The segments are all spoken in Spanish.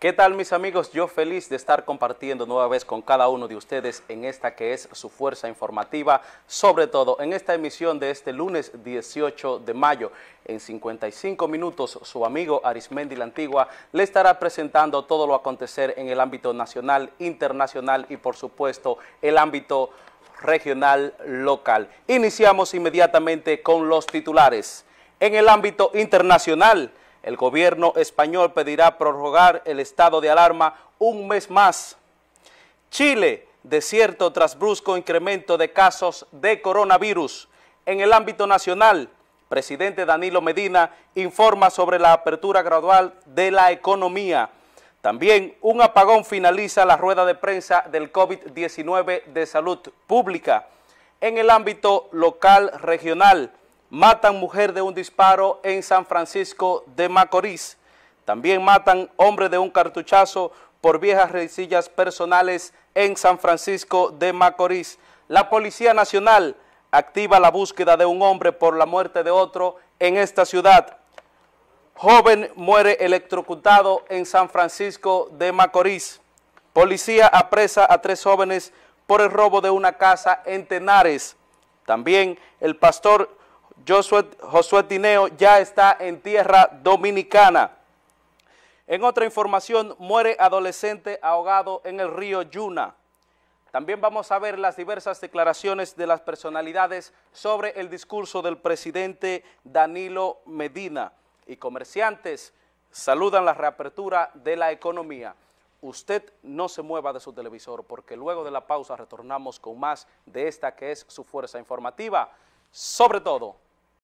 ¿Qué tal, mis amigos? Yo feliz de estar compartiendo nueva vez con cada uno de ustedes en esta que es su fuerza informativa, sobre todo en esta emisión de este lunes 18 de mayo. En 55 minutos, su amigo Arismendi La Antigua le estará presentando todo lo acontecer en el ámbito nacional, internacional y, por supuesto, el ámbito regional, local. Iniciamos inmediatamente con los titulares. En el ámbito internacional, el gobierno español pedirá prorrogar el estado de alarma un mes más. Chile, desierto tras brusco incremento de casos de coronavirus. En el ámbito nacional, presidente Danilo Medina informa sobre la apertura gradual de la economía. También un apagón finaliza la rueda de prensa del COVID-19 de salud pública. En el ámbito local regional, matan mujer de un disparo en San Francisco de Macorís. También matan hombre de un cartuchazo por viejas rencillas personales en San Francisco de Macorís. La Policía Nacional activa la búsqueda de un hombre por la muerte de otro en esta ciudad. Joven muere electrocutado en San Francisco de Macorís. Policía apresa a 3 jóvenes por el robo de una casa en Tenares. También el pastor Josué Tineo ya está en tierra dominicana. En otra información, muere adolescente ahogado en el río Yuna. También vamos a ver las diversas declaraciones de las personalidades sobre el discurso del presidente Danilo Medina. Y comerciantes saludan la reapertura de la economía. Usted no se mueva de su televisor porque luego de la pausa retornamos con más de esta que es su fuerza informativa, sobre todo.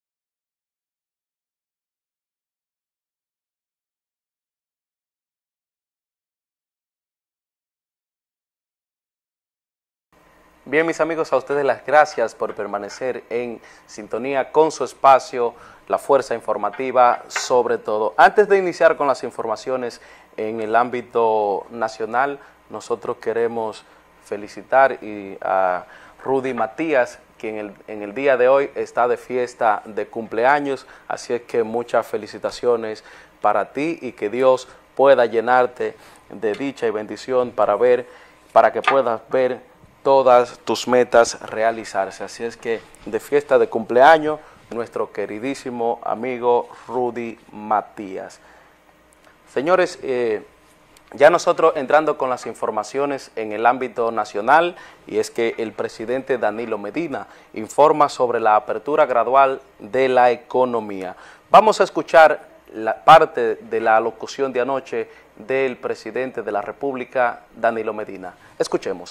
Bien, mis amigos, a ustedes las gracias por permanecer en sintonía con su espacio, la fuerza informativa, sobre todo. Antes de iniciar con las informaciones en el ámbito nacional, nosotros queremos felicitar a Rudy Matías, quien en el día de hoy está de fiesta de cumpleaños, así es que muchas felicitaciones para ti y que Dios pueda llenarte de dicha y bendición para que puedas ver todas tus metas realizarse. Así es que de fiesta de cumpleaños, nuestro queridísimo amigo Rudy Matías. Señores, ya nosotros entrando con las informaciones en el ámbito nacional, y es que el presidente Danilo Medina informa sobre la apertura gradual de la economía. Vamos a escuchar la parte de la locución de anoche del presidente de la República, Danilo Medina. Escuchemos.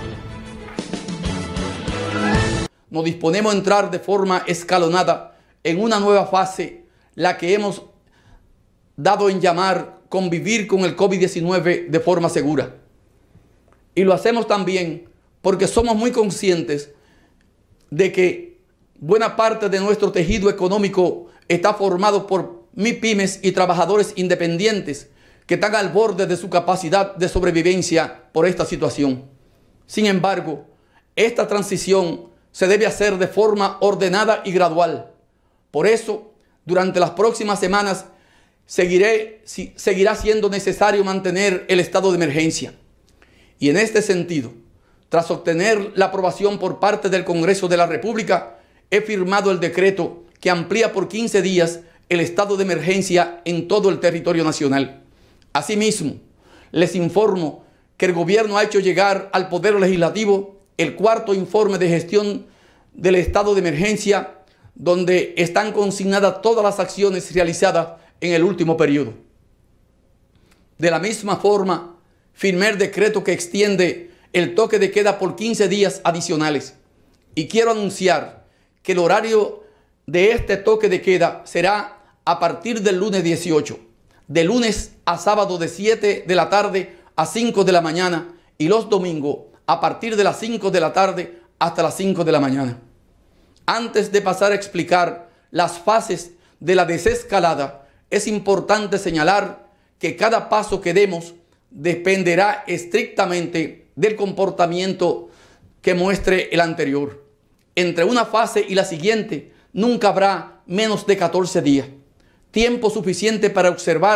Nos disponemos a entrar de forma escalonada en una nueva fase, la que hemos dado en llamar convivir con el COVID-19 de forma segura. Y lo hacemos también porque somos muy conscientes de que buena parte de nuestro tejido económico está formado por MIPYMES y trabajadores independientes que están al borde de su capacidad de sobrevivencia por esta situación. Sin embargo, esta transición se debe hacer de forma ordenada y gradual. Por eso, durante las próximas semanas, seguirá siendo necesario mantener el estado de emergencia. Y en este sentido, tras obtener la aprobación por parte del Congreso de la República, he firmado el decreto que amplía por 15 días el estado de emergencia en todo el territorio nacional. Asimismo, les informo que el gobierno ha hecho llegar al Poder Legislativo el 4º informe de gestión del estado de emergencia, donde están consignadas todas las acciones realizadas en el último periodo. De la misma forma, firmé el decreto que extiende el toque de queda por 15 días adicionales. Y quiero anunciar que el horario de este toque de queda será a partir del lunes 18, de lunes a sábado de 7 de la tarde a 5 de la mañana y los domingos a partir de las 5 de la tarde hasta las 5 de la mañana. Antes de pasar a explicar las fases de la desescalada, es importante señalar que cada paso que demos dependerá estrictamente del comportamiento que muestre el anterior. Entre una fase y la siguiente nunca habrá menos de 14 días, tiempo suficiente para observar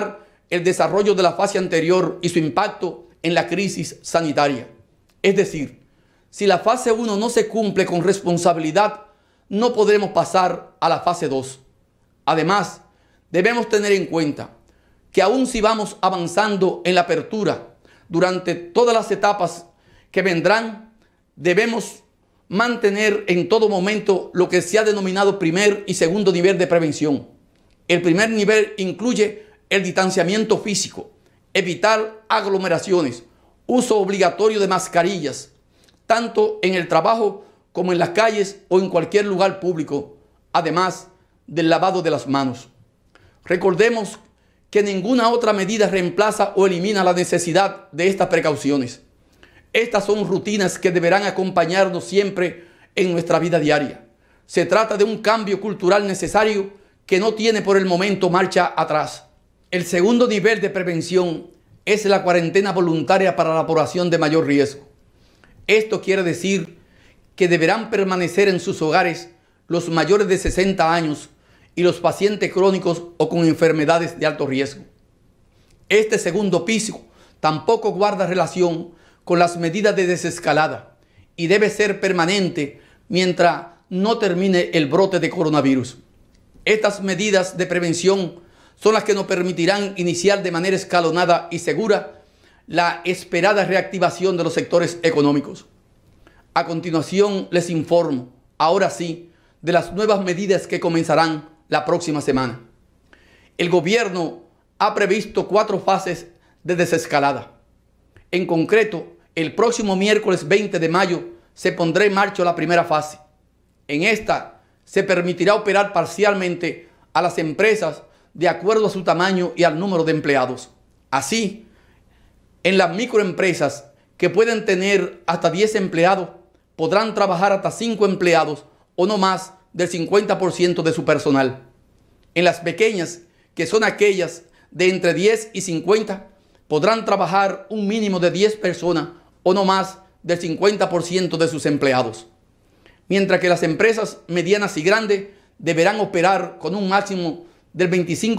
el desarrollo de la fase anterior y su impacto en la crisis sanitaria. Es decir, si la fase 1 no se cumple con responsabilidad, no podremos pasar a la fase 2. Además, debemos tener en cuenta que aun si vamos avanzando en la apertura durante todas las etapas que vendrán, debemos mantener en todo momento lo que se ha denominado primer y segundo nivel de prevención. El primer nivel incluye el distanciamiento físico, evitar aglomeraciones, uso obligatorio de mascarillas, tanto en el trabajo como en las calles o en cualquier lugar público, además del lavado de las manos. Recordemos que ninguna otra medida reemplaza o elimina la necesidad de estas precauciones. Estas son rutinas que deberán acompañarnos siempre en nuestra vida diaria. Se trata de un cambio cultural necesario que no tiene por el momento marcha atrás. El segundo nivel de prevención es la cuarentena voluntaria para la población de mayor riesgo. Esto quiere decir que deberán permanecer en sus hogares los mayores de 60 años y los pacientes crónicos o con enfermedades de alto riesgo. Este segundo piso tampoco guarda relación con las medidas de desescalada y debe ser permanente mientras no termine el brote de coronavirus. Estas medidas de prevención son las que nos permitirán iniciar de manera escalonada y segura la esperada reactivación de los sectores económicos. A continuación les informo, ahora sí, de las nuevas medidas que comenzarán la próxima semana. El gobierno ha previsto 4 fases de desescalada. En concreto, el próximo miércoles 20 de mayo se pondrá en marcha la primera fase. En esta se permitirá operar parcialmente a las empresas de acuerdo a su tamaño y al número de empleados. Así, en las microempresas que pueden tener hasta 10 empleados, podrán trabajar hasta 5 empleados o no más del 50% de su personal. En las pequeñas, que son aquellas de entre 10 y 50, podrán trabajar un mínimo de 10 personas o no más del 50% de sus empleados. Mientras que las empresas medianas y grandes deberán operar con un máximo del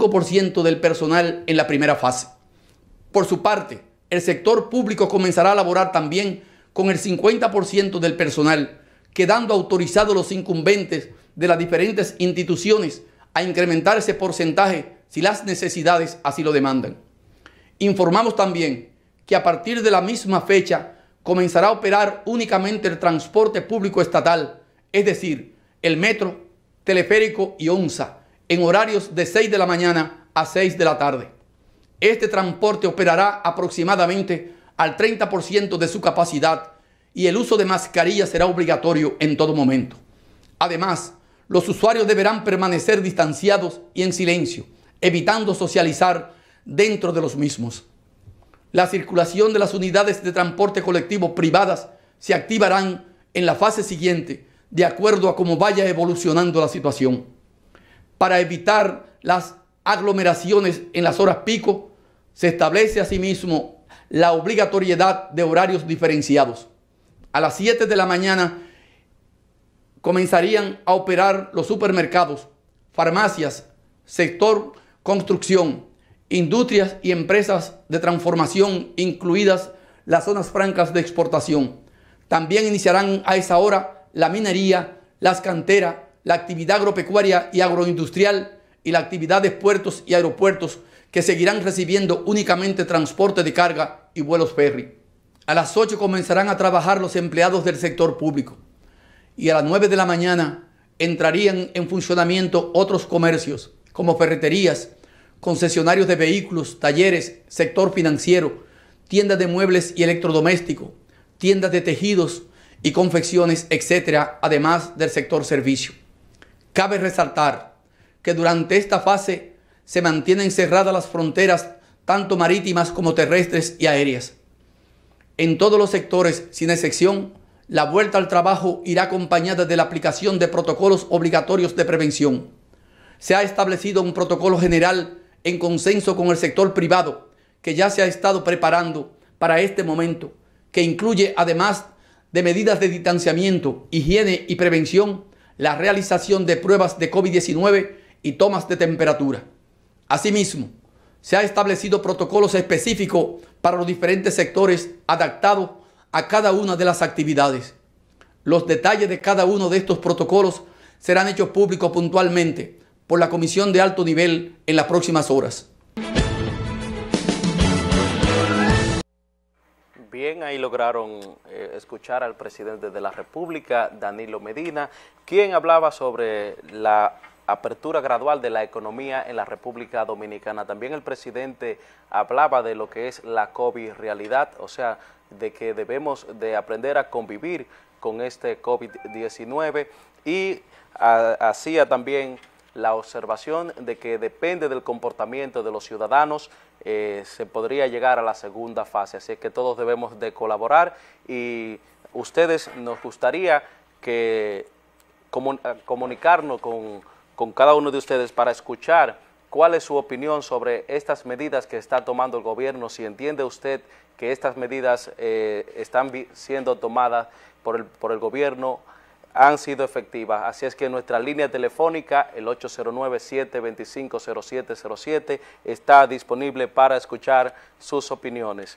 25% del personal en la primera fase. Por su parte, el sector público comenzará a laborar también con el 50% del personal, quedando autorizados los incumbentes de las diferentes instituciones a incrementar ese porcentaje si las necesidades así lo demandan. Informamos también que a partir de la misma fecha comenzará a operar únicamente el transporte público estatal, es decir, el metro, teleférico y ONSA, en horarios de 6 de la mañana a 6 de la tarde. Este transporte operará aproximadamente al 30% de su capacidad y el uso de mascarillas será obligatorio en todo momento. Además, los usuarios deberán permanecer distanciados y en silencio, evitando socializar dentro de los mismos. La circulación de las unidades de transporte colectivo privadas se activarán en la fase siguiente, de acuerdo a cómo vaya evolucionando la situación. Para evitar las aglomeraciones en las horas pico, se establece asimismo la obligatoriedad de horarios diferenciados. A las 7 de la mañana comenzarían a operar los supermercados, farmacias, sector construcción, industrias y empresas de transformación, incluidas las zonas francas de exportación. También iniciarán a esa hora la minería, las canteras, la actividad agropecuaria y agroindustrial y la actividad de puertos y aeropuertos, que seguirán recibiendo únicamente transporte de carga y vuelos ferry. A las 8 comenzarán a trabajar los empleados del sector público y a las 9 de la mañana entrarían en funcionamiento otros comercios como ferreterías, concesionarios de vehículos, talleres, sector financiero, tiendas de muebles y electrodomésticos, tiendas de tejidos y confecciones, etc., además del sector servicio. Cabe resaltar que durante esta fase se mantienen cerradas las fronteras tanto marítimas como terrestres y aéreas. En todos los sectores, sin excepción, la vuelta al trabajo irá acompañada de la aplicación de protocolos obligatorios de prevención. Se ha establecido un protocolo general en consenso con el sector privado, que ya se ha estado preparando para este momento, que incluye, además de medidas de distanciamiento, higiene y prevención, la realización de pruebas de COVID-19 y tomas de temperatura. Asimismo, se han establecido protocolos específicos para los diferentes sectores adaptados a cada una de las actividades. Los detalles de cada uno de estos protocolos serán hechos públicos puntualmente por la Comisión de Alto Nivel en las próximas horas. Bien, ahí lograron escuchar al presidente de la República, Danilo Medina, quien hablaba sobre la apertura gradual de la economía en la República Dominicana. También el presidente hablaba de lo que es la COVID realidad, o sea, de que debemos de aprender a convivir con este COVID-19 y hacía también la observación de que depende del comportamiento de los ciudadanos, se podría llegar a la segunda fase, así que todos debemos de colaborar y ustedes nos gustaría que comunicarnos con cada uno de ustedes para escuchar cuál es su opinión sobre estas medidas que está tomando el gobierno, si entiende usted que estas medidas están siendo tomadas por el gobierno, han sido efectivas. Así es que nuestra línea telefónica, el 809-725-0707, está disponible para escuchar sus opiniones.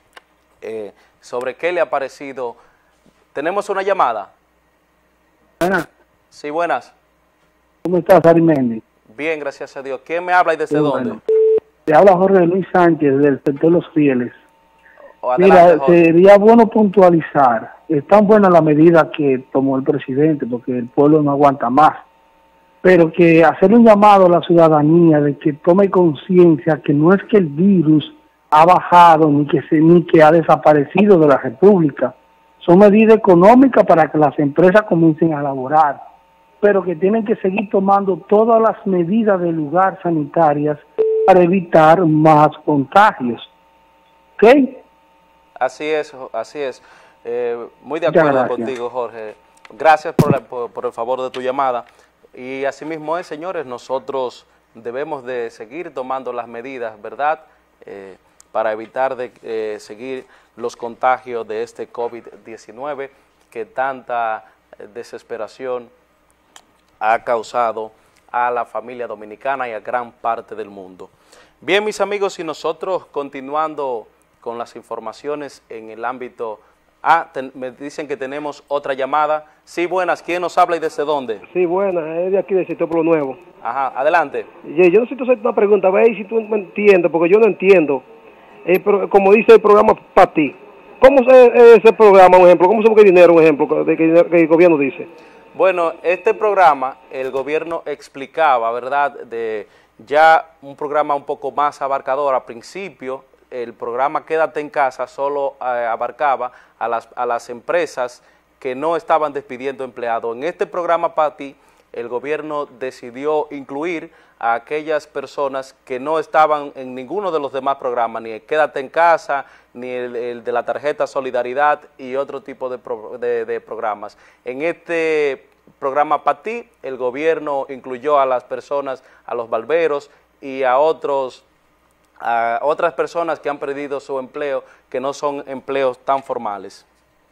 Sobre qué le ha parecido. ¿Tenemos una llamada? Buenas. Sí, buenas. ¿Cómo estás, Arimendi? Bien, gracias a Dios. ¿Quién me habla y desde dónde? Bueno. Te habla Jorge Luis Sánchez del sector Los Fieles. Adelante, Mira, Jorge. sería bueno puntualizar. Es tan buena la medida que tomó el presidente porque el pueblo no aguanta más. Pero que hacer un llamado a la ciudadanía de que tome conciencia que no es que el virus ha bajado ni que ha desaparecido de la República. Son medidas económicas para que las empresas comiencen a laborar, pero que tienen que seguir tomando todas las medidas de lugar sanitarias para evitar más contagios. ¿Ok? Así es, así es. Muy de Muchas acuerdo gracias. contigo, Jorge. Gracias por el favor de tu llamada. Y así mismo es, señores, nosotros debemos de seguir tomando las medidas, ¿verdad?, para evitar de seguir los contagios de este COVID-19 que tanta desesperación ha causado a la familia dominicana y a gran parte del mundo. Bien, mis amigos, y nosotros continuando con las informaciones en el ámbito... me dicen que tenemos otra llamada. Sí, buenas, ¿quién nos habla y desde dónde? Sí, buena, es de aquí del sector Pueblo Nuevo. Ajá, adelante. Yo necesito hacerte una pregunta, a ver si tú me entiendes, porque yo no entiendo. Pero como dice el programa para ti, ¿cómo es ese programa, un ejemplo? ¿Cómo se busca dinero, un ejemplo, que el gobierno dice? Bueno, este programa, el gobierno explicaba, ¿verdad?, de ya un programa un poco más abarcador. Al principio, el programa Quédate en Casa solo abarcaba a las empresas que no estaban despidiendo empleados. En este programa para ti, el gobierno decidió incluir a aquellas personas que no estaban en ninguno de los demás programas, ni el Quédate en Casa, ni el de la tarjeta Solidaridad y otro tipo de programas. En este programa para ti, el gobierno incluyó a las personas, a los barberos y a otras personas que han perdido su empleo, que no son empleos tan formales.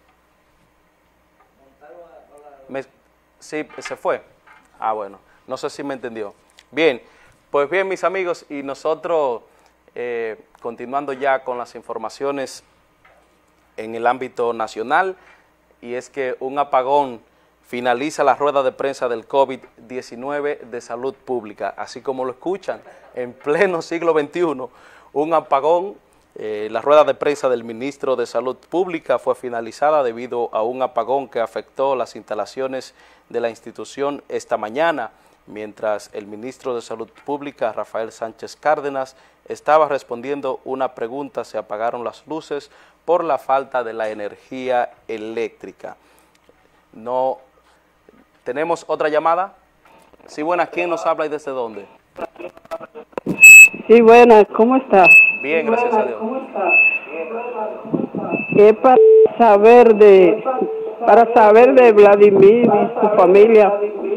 Sí, se fue. Ah, bueno, no sé si me entendió. Bien, pues bien, mis amigos, y nosotros continuando ya con las informaciones en el ámbito nacional, y es que un apagón finaliza la rueda de prensa del COVID-19 de salud pública, así como lo escuchan, en pleno siglo XXI, un apagón. La rueda de prensa del ministro de Salud Pública fue finalizada debido a un apagón que afectó las instalaciones de la institución esta mañana, mientras el ministro de Salud Pública, Rafael Sánchez Cárdenas, estaba respondiendo una pregunta. Se apagaron las luces por la falta de la energía eléctrica. No, ¿tenemos otra llamada? Sí, buenas, ¿quién nos habla y desde dónde? Sí, buenas, ¿cómo estás? Bien, gracias a Dios. Es para saber de Vladimir y su familia.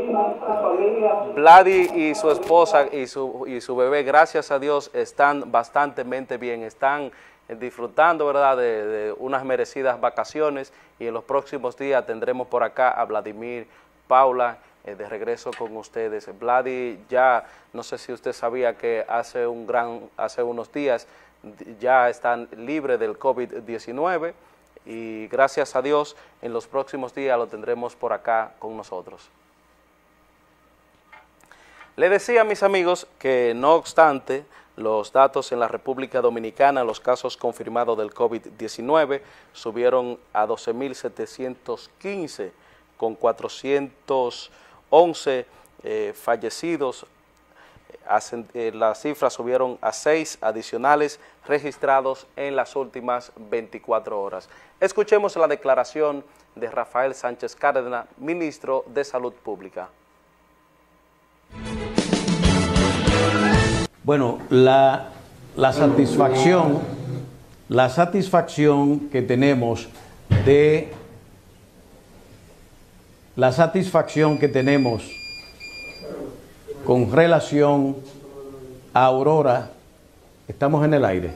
Vladi y su esposa y su bebé, gracias a Dios, están bastante bien, están disfrutando, ¿verdad?, de unas merecidas vacaciones, y en los próximos días tendremos por acá a Vladimir, Paula de regreso con ustedes. Vladi, ya no sé si usted sabía que hace unos días ya están libres del COVID-19 y gracias a Dios en los próximos días lo tendremos por acá con nosotros. Le decía a mis amigos que no obstante los datos en la República Dominicana, los casos confirmados del COVID-19 subieron a 12.715 con 411 fallecidos. Las cifras subieron a 6 adicionales registrados en las últimas 24 horas. Escuchemos la declaración de Rafael Sánchez Cárdenas, ministro de Salud Pública. Bueno, la satisfacción que tenemos con relación a Aurora, estamos en el aire.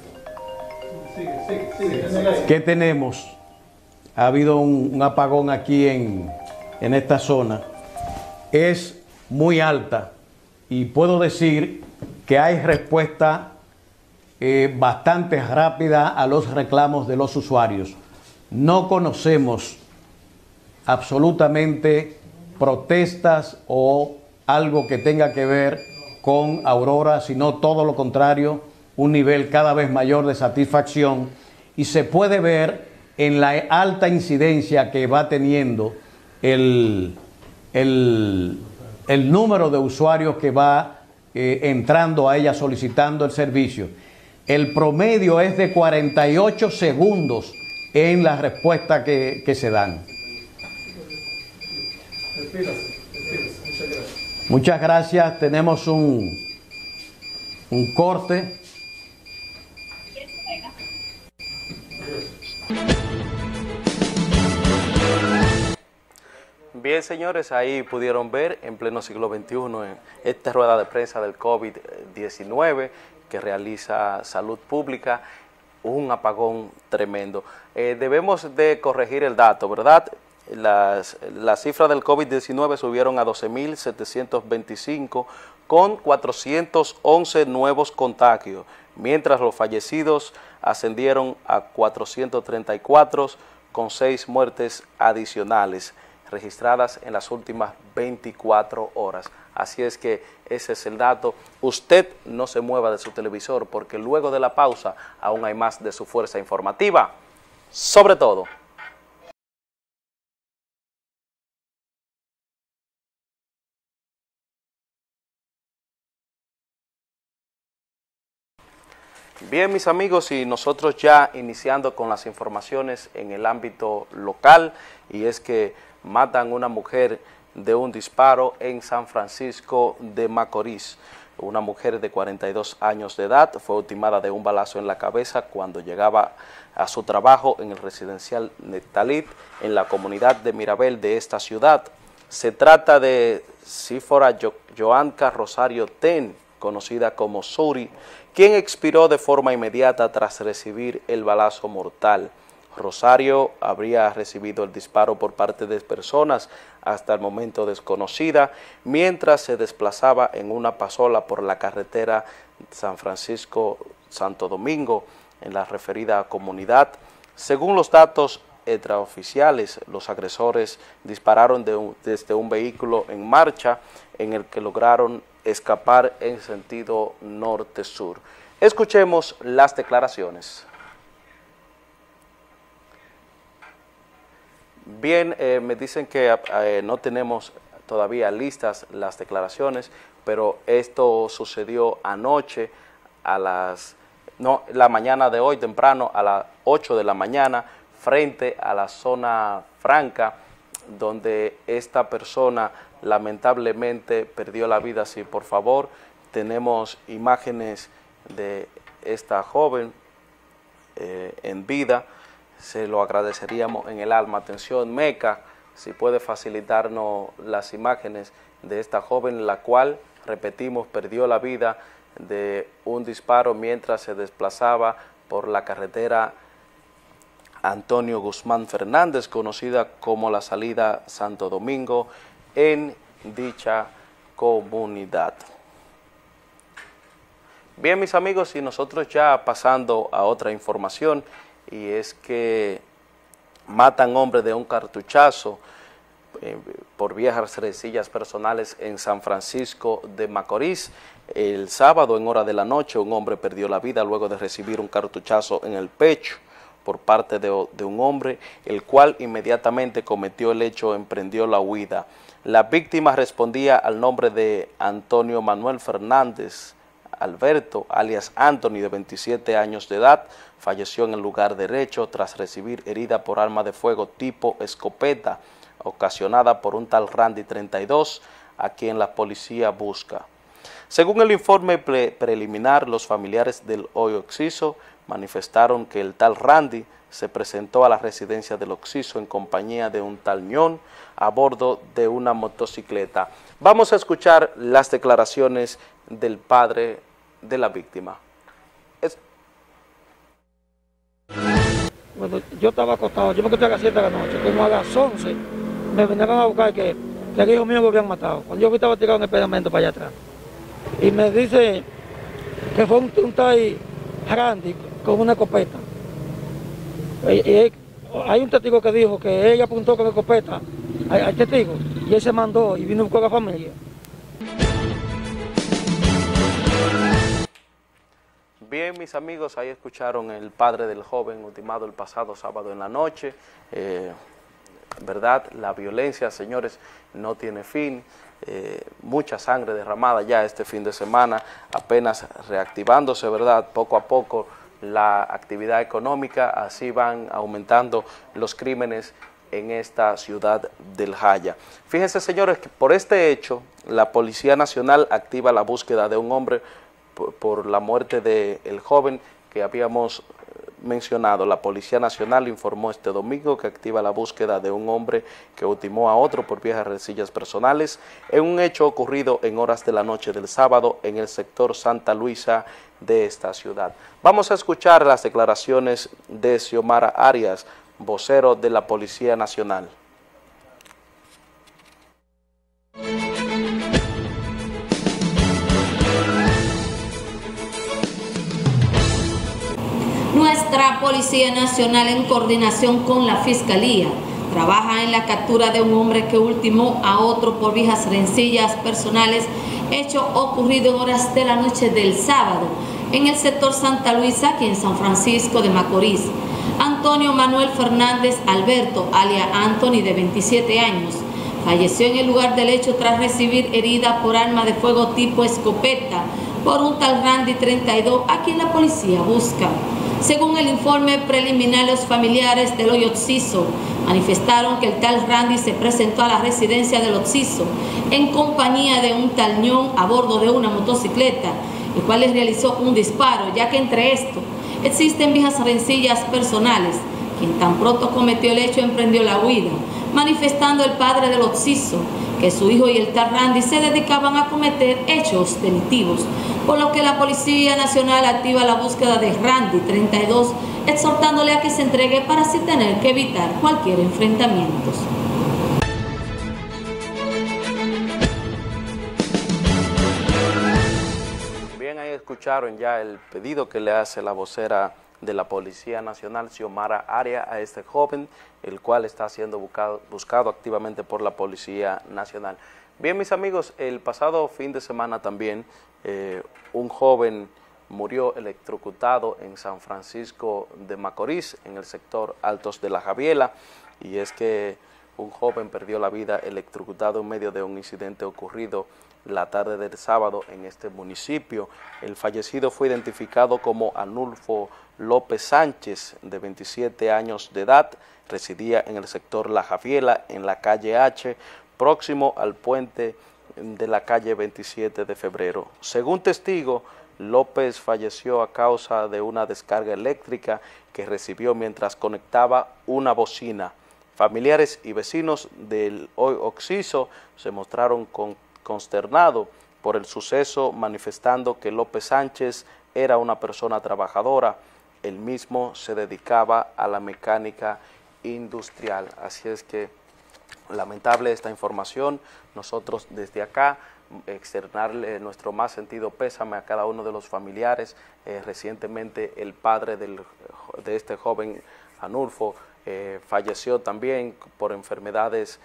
¿Qué tenemos? Ha habido un apagón aquí en esta zona. Es muy alta y puedo decir que hay respuesta bastante rápida a los reclamos de los usuarios. No conocemos absolutamente protestas o algo que tenga que ver con Aurora, sino todo lo contrario, un nivel cada vez mayor de satisfacción, y se puede ver en la alta incidencia que va teniendo el número de usuarios que va entrando a ella solicitando el servicio. El promedio es de 48 segundos en la respuesta que se dan. Muchas gracias. Tenemos un corte. Bien, señores, ahí pudieron ver en pleno siglo XXI en esta rueda de prensa del COVID-19 que realiza Salud Pública, un apagón tremendo. Debemos de corregir el dato, ¿verdad? Las cifras del COVID-19 subieron a 12.725 con 411 nuevos contagios, mientras los fallecidos ascendieron a 434 con 6 muertes adicionales registradas en las últimas 24 horas. Así es que ese es el dato. Usted no se mueva de su televisor porque luego de la pausa aún hay más de su fuerza informativa. Sobre todo. Bien, mis amigos, y nosotros ya iniciando con las informaciones en el ámbito local, y es que matan a una mujer de un disparo en San Francisco de Macorís. Una mujer de 42 años de edad fue ultimada de un balazo en la cabeza cuando llegaba a su trabajo en el residencial Nectalit, en la comunidad de Mirabel de esta ciudad. Se trata de Sífora Joanca Rosario Ten, conocida como Suri, quien expiró de forma inmediata tras recibir el balazo mortal. Rosario habría recibido el disparo por parte de personas hasta el momento desconocida, mientras se desplazaba en una pasola por la carretera San Francisco-Santo Domingo, en la referida comunidad. Según los datos extraoficiales, los agresores dispararon desde un vehículo en marcha en el que lograron escapar en sentido norte-sur. Escuchemos las declaraciones. Bien, me dicen que no tenemos todavía listas las declaraciones, pero esto sucedió anoche la mañana de hoy temprano a las 8 de la mañana frente a la zona franca donde esta persona lamentablemente perdió la vida. Si por favor tenemos imágenes de esta joven en vida, se lo agradeceríamos en el alma. Atención, Meca, si puede facilitarnos las imágenes de esta joven, la cual, repetimos, perdió la vida de un disparo mientras se desplazaba por la carretera Antonio Guzmán Fernández, conocida como la salida Santo Domingo, en dicha comunidad. Bien, mis amigos, y nosotros ya pasando a otra información, y es que matan hombre de un cartuchazo por viejas rencillas personales en San Francisco de Macorís. El sábado, en hora de la noche, un hombre perdió la vida luego de recibir un cartuchazo en el pecho por parte de un hombre, el cual inmediatamente cometió el hecho, emprendió la huida. La víctima respondía al nombre de Antonio Manuel Fernández Alberto, alias Anthony, de 27 años de edad. Falleció en el lugar del hecho tras recibir herida por arma de fuego tipo escopeta, ocasionada por un tal Randy 32, a quien la policía busca. Según el informe preliminar, los familiares del hoy occiso manifestaron que el tal Randy se presentó a la residencia del occiso en compañía de un tal ñón a bordo de una motocicleta. Vamos a escuchar las declaraciones del padre de la víctima. Bueno, yo estaba acostado, yo me acosté a las 7 de la noche, como a las 11 me vinieron a buscar que el hijo mío lo habían matado. Cuando yo estaba tirado en el pedamento para allá atrás. Y me dice que fue un tal Randy con una escopeta. Hay un testigo que dijo que ella apuntó con la escopeta al testigo y él se mandó y vino con la familia. Bien, mis amigos, ahí escucharon el padre del joven ultimado el pasado sábado en la noche. ¿Verdad? La violencia, señores, no tiene fin. Mucha sangre derramada ya este fin de semana, apenas reactivándose, ¿verdad? Poco a poco la actividad económica, así van aumentando los crímenes en esta ciudad del Jaya. Fíjense, señores, que por este hecho, la Policía Nacional activa la búsqueda de un hombre por la muerte del joven que habíamos mencionado. La Policía Nacional informó este domingo que activa la búsqueda de un hombre que ultimó a otro por viejas rencillas personales en un hecho ocurrido en horas de la noche del sábado en el sector Santa Luisa de esta ciudad. Vamos a escuchar las declaraciones de Xiomara Arias, vocero de la Policía Nacional. Nuestra Policía Nacional, en coordinación con la Fiscalía, trabaja en la captura de un hombre que ultimó a otro por viejas rencillas personales, hecho ocurrido en horas de la noche del sábado en el sector Santa Luisa, aquí en San Francisco de Macorís. Antonio Manuel Fernández Alberto, alias Anthony, de 27 años, falleció en el lugar del hecho tras recibir herida por arma de fuego tipo escopeta por un tal Randy 32, a quien la policía busca. Según el informe preliminar, los familiares del hoy occiso manifestaron que el tal Randy se presentó a la residencia del occiso en compañía de un tal ñón a bordo de una motocicleta, el cual les realizó un disparo, ya que entre esto existen viejas rencillas personales. Quien tan pronto cometió el hecho emprendió la huida, manifestando el padre del occiso que su hijo y el tal Randy se dedicaban a cometer hechos delictivos, por lo que la Policía Nacional activa la búsqueda de Randy 32, exhortándole a que se entregue para así tener que evitar cualquier enfrentamiento. Bien, ahí escucharon ya el pedido que le hace la vocera de la Policía Nacional, Xiomara Arias, a este joven, el cual está siendo buscado activamente por la Policía Nacional. Bien, mis amigos, el pasado fin de semana también un joven murió electrocutado en San Francisco de Macorís, en el sector Altos de la Javiela, y es que un joven perdió la vida electrocutado en medio de un incidente ocurrido la tarde del sábado en este municipio. El fallecido fue identificado como Anulfo López Sánchez, de 27 años de edad, residía en el sector La Javiela, en la calle H, próximo al puente de la calle 27 de febrero. Según testigo, López falleció a causa de una descarga eléctrica que recibió mientras conectaba una bocina. Familiares y vecinos del hoy occiso se mostraron consternados por el suceso, manifestando que López Sánchez era una persona trabajadora. Él mismo se dedicaba a la mecánica industrial. Así es que Lamentable esta información. Nosotros desde acá externarle nuestro más sentido pésame a cada uno de los familiares. Recientemente el padre de este joven Anulfo falleció también por enfermedades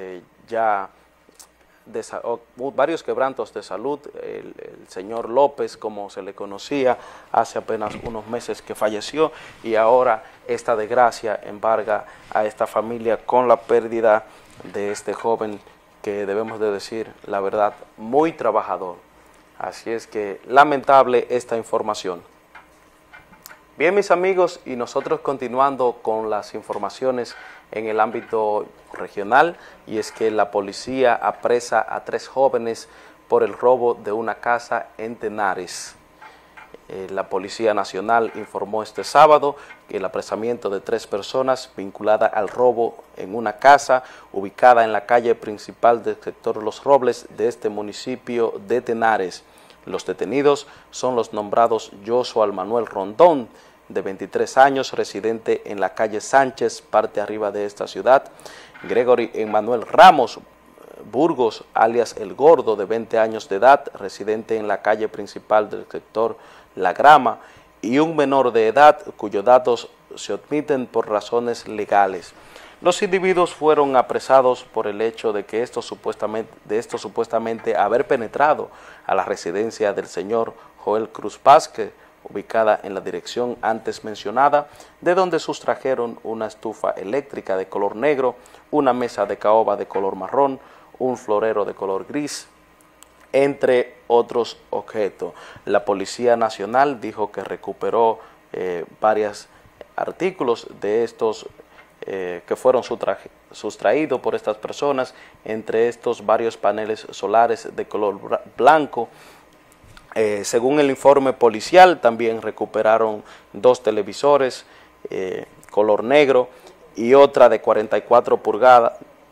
varios quebrantos de salud. El señor López, como se le conocía, hace apenas unos meses que falleció, y ahora esta desgracia embarga a esta familia con la pérdida de este joven que, debemos de decir la verdad, muy trabajador. Así es que lamentable esta información. Bien, mis amigos, y nosotros continuando con las informaciones en el ámbito regional, y es que la policía apresa a 3 jóvenes por el robo de una casa en Tenares. La Policía Nacional informó este sábado que el apresamiento de 3 personas vinculadas al robo en una casa ubicada en la calle principal del sector Los Robles de este municipio de Tenares. Los detenidos son los nombrados Joshua Manuel Rondón, de 23 años, residente en la calle Sánchez, parte arriba de esta ciudad; Gregory Emmanuel Ramos Burgos, alias El Gordo, de 20 años de edad, residente en la calle principal del sector La Grama; y un menor de edad cuyos datos se omiten por razones legales. Los individuos fueron apresados por el hecho de que estos supuestamente haber penetrado a la residencia del señor Joel Cruz Vázquez, ubicada en la dirección antes mencionada, de donde sustrajeron una estufa eléctrica de color negro, una mesa de caoba de color marrón, un florero de color gris, entre otros objetos. La Policía Nacional dijo que recuperó varios artículos de estos que fueron sustraídos por estas personas, entre estos varios paneles solares de color blanco. Según el informe policial, también recuperaron 2 televisores color negro y otra de 44 pulgadas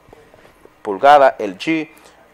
LG,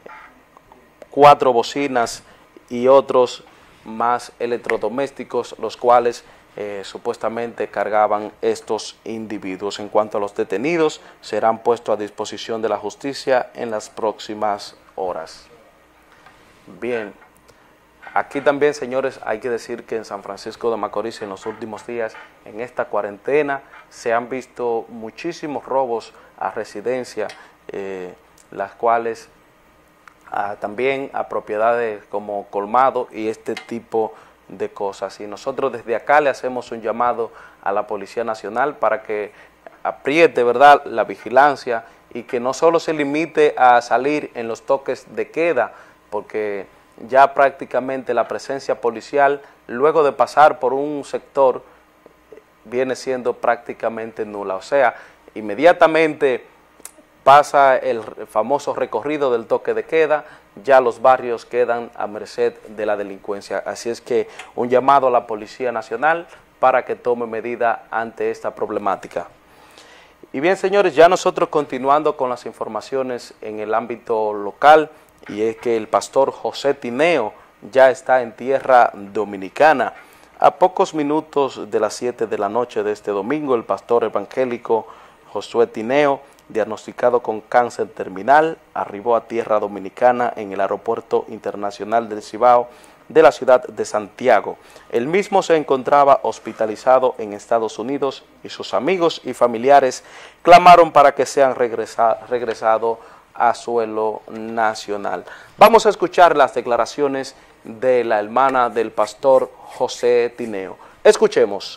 4 bocinas y otros más electrodomésticos, los cuales supuestamente cargaban estos individuos. En cuanto a los detenidos, serán puestos a disposición de la justicia en las próximas horas. Bien. Aquí también, señores, hay que decir que en San Francisco de Macorís en los últimos días, en esta cuarentena, se han visto muchísimos robos a residencia, las cuales también a propiedades como colmado y este tipo de cosas. Y nosotros desde acá le hacemos un llamado a la Policía Nacional para que apriete, ¿verdad?, la vigilancia, y que no solo se limite a salir en los toques de queda, porque ya prácticamente la presencia policial, luego de pasar por un sector, viene siendo prácticamente nula. O sea, inmediatamente pasa el famoso recorrido del toque de queda, ya los barrios quedan a merced de la delincuencia. Así es que un llamado a la Policía Nacional para que tome medida ante esta problemática. Y bien, señores, ya nosotros continuando con las informaciones en el ámbito local, y es que el pastor José Tineo ya está en tierra dominicana. A pocos minutos de las 7 de la noche de este domingo, el pastor evangélico Josué Tineo, diagnosticado con cáncer terminal, arribó a tierra dominicana en el Aeropuerto Internacional del Cibao de la ciudad de Santiago. El mismo se encontraba hospitalizado en Estados Unidos y sus amigos y familiares clamaron para que sean regresado a suelo nacional. Vamos a escuchar las declaraciones de la hermana del pastor José Tineo. Escuchemos.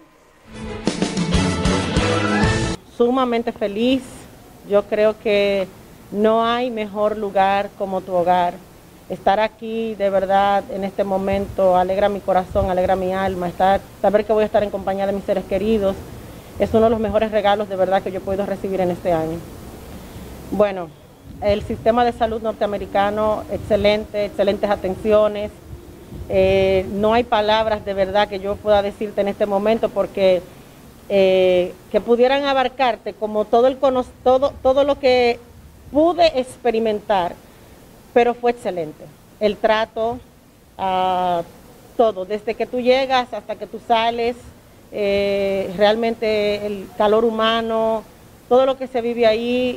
Sumamente feliz. Yo creo que no hay mejor lugar como tu hogar. Estar aquí de verdad en este momento alegra mi corazón, alegra mi alma. Saber que voy a estar en compañía de mis seres queridos es uno de los mejores regalos de verdad que yo he podido recibir en este año. Bueno, el sistema de salud norteamericano, excelente, excelentes atenciones. No hay palabras de verdad que yo pueda decirte en este momento porque que pudieran abarcarte como todo lo que pude experimentar, pero fue excelente. El trato, todo, desde que tú llegas hasta que tú sales, realmente el calor humano, todo lo que se vive ahí,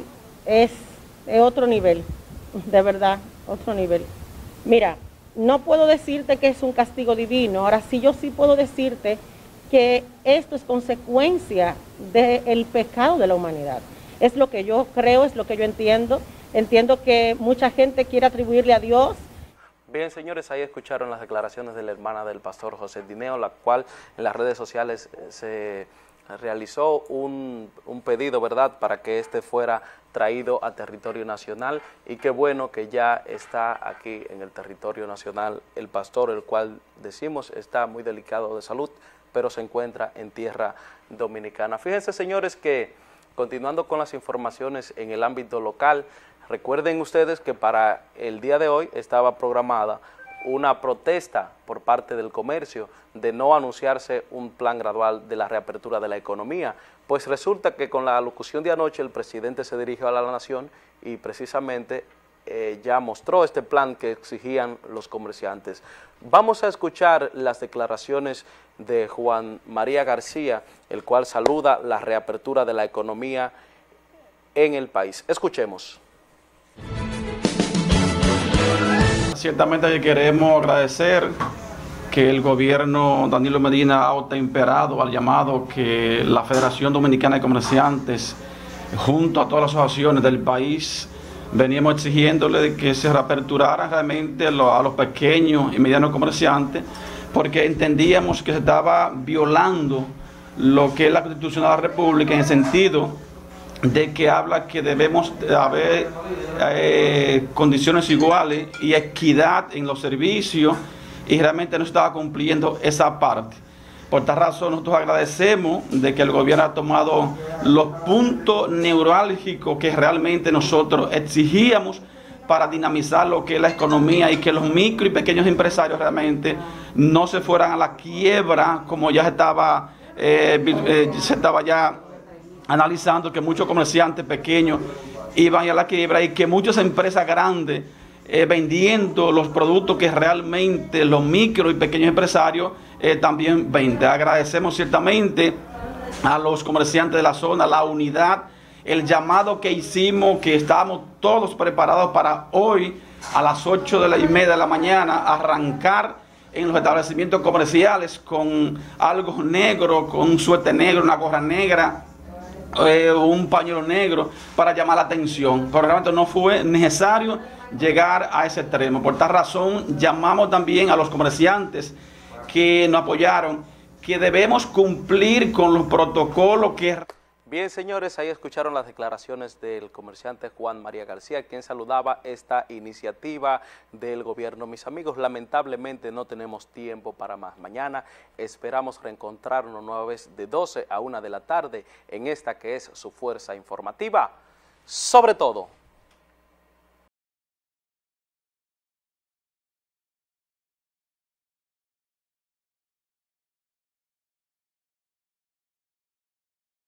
es otro nivel, de verdad, otro nivel. Mira, no puedo decirte que es un castigo divino, ahora sí yo sí puedo decirte que esto es consecuencia del pecado de la humanidad. Es lo que yo creo, es lo que yo entiendo. Entiendo que mucha gente quiere atribuirle a Dios. Bien, señores, ahí escucharon las declaraciones de la hermana del pastor José Dineo, la cual en las redes sociales se realizó un pedido, ¿verdad?, para que este fuera traído a territorio nacional, y qué bueno que ya está aquí en el territorio nacional el pastor, el cual decimos está muy delicado de salud, pero se encuentra en tierra dominicana. Fíjense, señores, que continuando con las informaciones en el ámbito local, recuerden ustedes que para el día de hoy estaba programada una protesta por parte del comercio de no anunciarse un plan gradual de la reapertura de la economía, pues resulta que con la alocución de anoche el presidente se dirigió a la nación y precisamente ya mostró este plan que exigían los comerciantes. Vamos a escuchar las declaraciones de Juan María García, el cual saluda la reapertura de la economía en el país. Escuchemos. Ciertamente queremos agradecer que el gobierno Danilo Medina ha autoimperado al llamado que la Federación Dominicana de Comerciantes, junto a todas las asociaciones del país, veníamos exigiéndole de que se reaperturaran realmente a los pequeños y medianos comerciantes, porque entendíamos que se estaba violando lo que es la Constitución de la República, en el sentido de que habla que debemos haber condiciones iguales y equidad en los servicios, y realmente no estaba cumpliendo esa parte. Por tal razón nosotros agradecemos de que el gobierno ha tomado los puntos neurálgicos que realmente nosotros exigíamos para dinamizar lo que es la economía y que los micro y pequeños empresarios realmente no se fueran a la quiebra, como ya se estaba ya analizando, que muchos comerciantes pequeños iban a la quiebra y que muchas empresas grandes vendiendo los productos que realmente los micro y pequeños empresarios también venden. Agradecemos ciertamente a los comerciantes de la zona la unidad, el llamado que hicimos, que estábamos todos preparados para hoy a las 8:30 de la mañana arrancar en los establecimientos comerciales con algo negro, con un suéter negro, una gorra negra, un pañuelo negro, para llamar la atención. Pero realmente no fue necesario llegar a ese extremo. Por tal razón llamamos también a los comerciantes que nos apoyaron, que debemos cumplir con los protocolos que... Bien, señores, ahí escucharon las declaraciones del comerciante Juan María García, quien saludaba esta iniciativa del gobierno. Mis amigos, lamentablemente no tenemos tiempo para más. Mañana esperamos reencontrarnos nueva vez de 12 a 1 de la tarde en esta que es su fuerza informativa. Sobre todo,